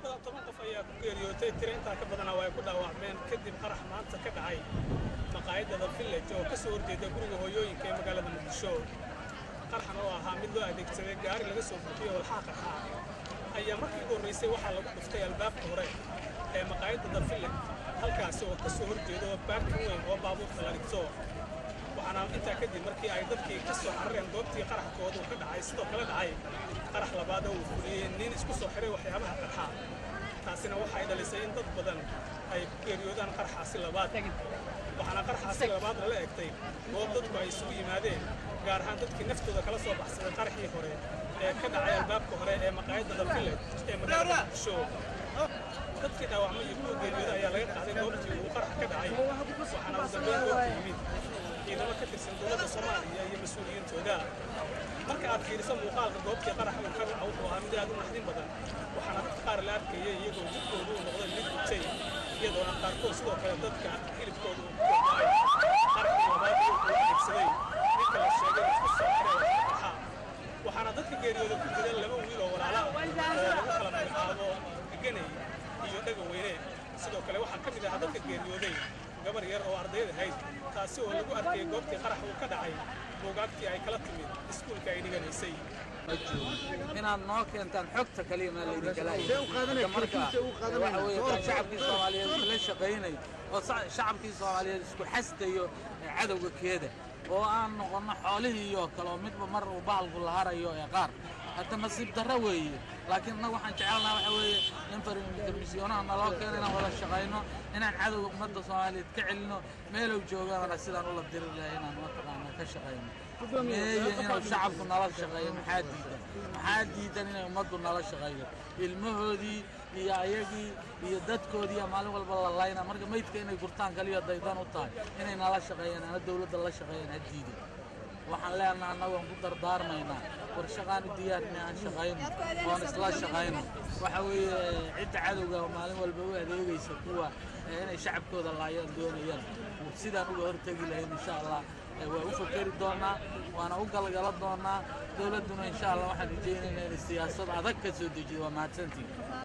dhawaad 10 qof ayaa ku geeriyootay tiro intaa ka badan way ku dhaawacmeen kadib qarax maanta ka dhacay maqaayadda Village oo ka soo horjeeda guriga hooyooyinka ee magaalada Muqdisho. qaraxan oo ahaa mid loo adeegsaday gaari laga soo buuxiyay walxaha qarxa ayaa markii ugu horeysay waxaa lagu dhuftay albaabka hore ee maqaayadda Village halkaas oo ka soo horjeeda baarkin weyn oo baabuurta la dhigto. waxaana intaa kadib markii ay dadkii ka soo carareen goobtii qaraxkoodu ka dhacay sidoo kale dhacay qarax labaad oo uu fuliyay nin isku soo xiray waxyaabaha qarxa taasina waxay dhalisay in dad badan ay ku geeriyoodaan qaraxaasi labaad. waxaana qaraxaasi labaad la eegtay goob dadku ay isugu yimaadeen gaar ahaan dadkii naftooda kala soo baxsaday qaraxii hore ee ka dhacay albaabka hore ee maqaayadda Village ee magaalada Muqdisho. dadkii dhaawacmay iyo kuwa geeriyooday ayaa laga qaaday goobtii uu qarax ka dhacay waxaana uu dambeyn goobta yimid ciidamo ka tirsan dowladda Soomaaliya iyo mas'uuliyiintooda. marka aad fiiriso muuqaalka goobtii qaraxa uu ka dhacay wuxuu ahaa mid aad u naxdin badan waxaana dadka qaar la arkayay iyagoo jidkoodu u noqday mid gubtay iyadoona qaarkood sidoo kale dadka hilibkoodu uu ku dhacay qaraxii labaad uu adeegsaday ninka la sheegay isku soo xiray qaraxa. waxaana dadka geeriyooday ku jira laba wiil oo walaala oo lagu kala magacaabo Ganay iyo Dhaga Weyne. sidoo kale waxaa ka mid ah dadka geeriyooday gabar yar oo ardayda ahayd taasi oo lagu arkay goobtii qarax uu ka dhacay buugaagtii ay kala timid iskuulka ay dhiganaysay. inaad noo keentaan xogta kaliya ma leedin kala shacabkii Soomaaliyeed la shaqeynay oo shacabkii Soomaaliyeed isku xastayo cadawga keeda oo aan noqono xoolihii iyo kale midba mar uu bahalku la harayo ee qaar hadda nasiib darro weeye. laakiin annagu waxaan jecelnahay waxa weeye in farmisiyoonaha naloo keeno inaan wada shaqayno inaan cadowga ummadda Soomaaliyeed ka celino meelow joogaana sidaan ula diri lahayn inaan mataqaana ka shaqayno inuu shacabku nala shaqeeyo. maxaa diidan inay ummaddu nala shaqeeyo ilmahoodii iyo ayagii iyo dadkoodii maalin walba la layna marka meydka inay gurtaan kaliya daydan u tahay inay nala shaqeeyaan ana dawladda la shaqeeyaan hadiido. waxaan leenahay annagu aan ku dardaarmaynaa war shaqaan u diyaarnay aan shaqayno oon isla shaqayno. waxa weeye cidda cadowga maalin walba u adeegaysa kuwa inay shacabkooda laayaan doonayaan sidaan uga hortagi lahayn insha Allah waa u fakari doonaa waana u galgala doonaa dawladduna insha Allah waxaan rajaynaynaa in siyaasad adag ka soo dejiyo. waa mahadsantihiin.